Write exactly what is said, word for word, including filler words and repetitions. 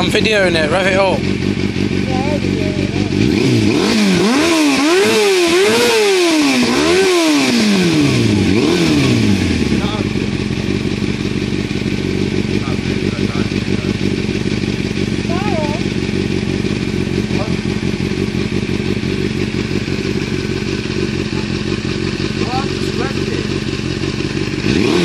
I'm videoing it, rev it up. Yeah, videoing it. Yeah.